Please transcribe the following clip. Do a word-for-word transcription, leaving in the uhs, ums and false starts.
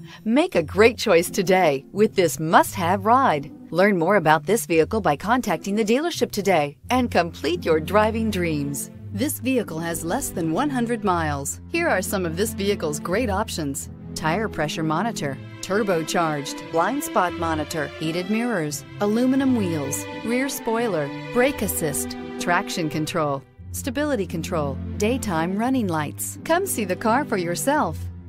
Make a great choice today with this must-have ride. Learn more about this vehicle by contacting the dealership today and complete your driving dreams. This vehicle has less than one hundred miles. Here are some of this vehicle's great options: tire pressure monitor, turbocharged, blind spot monitor, heated mirrors, aluminum wheels, rear spoiler, brake assist, traction control, stability control, daytime running lights. Come see the car for yourself.